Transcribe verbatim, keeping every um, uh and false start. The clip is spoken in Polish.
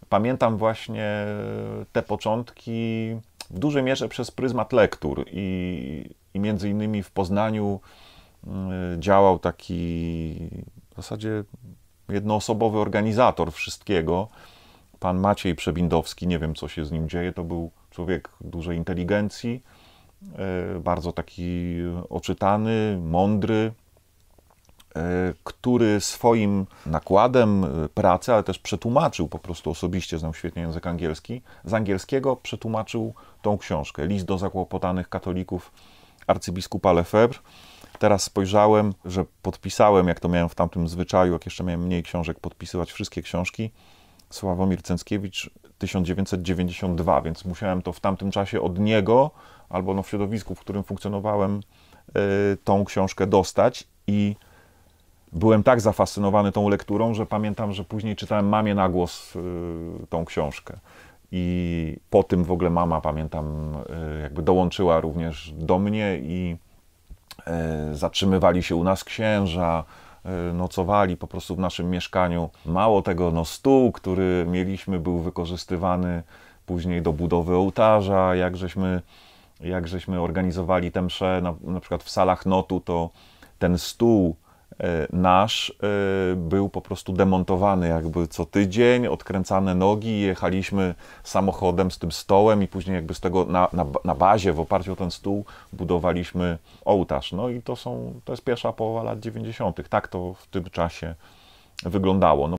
pamiętam właśnie te początki w dużej mierze przez pryzmat lektur i, i między innymi w Poznaniu działał taki w zasadzie jednoosobowy organizator wszystkiego, pan Maciej Przebindowski. Nie wiem, co się z nim dzieje, to był człowiek dużej inteligencji, bardzo taki oczytany, mądry, który swoim nakładem pracy, ale też przetłumaczył po prostu osobiście, znał świetnie język angielski, z angielskiego przetłumaczył tą książkę, List do zakłopotanych katolików arcybiskupa Lefebvre. Teraz spojrzałem, że podpisałem, jak to miałem w tamtym zwyczaju, jak jeszcze miałem mniej książek, podpisywać wszystkie książki. Sławomir Cęckiewicz, tysiąc dziewięćset dziewięćdziesiąt dwa, więc musiałem to w tamtym czasie od niego, albo no w środowisku, w którym funkcjonowałem, tą książkę dostać i byłem tak zafascynowany tą lekturą, że pamiętam, że później czytałem mamie na głos tą książkę. I po tym w ogóle mama, pamiętam, jakby dołączyła również do mnie i zatrzymywali się u nas księża, nocowali po prostu w naszym mieszkaniu. Mało tego, no stół, który mieliśmy, był wykorzystywany później do budowy ołtarza. Jak żeśmy, jak żeśmy organizowali te msze, na, na przykład w salach notu, to ten stół nasz był po prostu demontowany jakby co tydzień, odkręcane nogi, jechaliśmy samochodem z tym stołem i później jakby z tego na, na, na bazie, w oparciu o ten stół budowaliśmy ołtarz. No i to są, to jest pierwsza połowa lat dziewięćdziesiątych. Tak to w tym czasie wyglądało. No,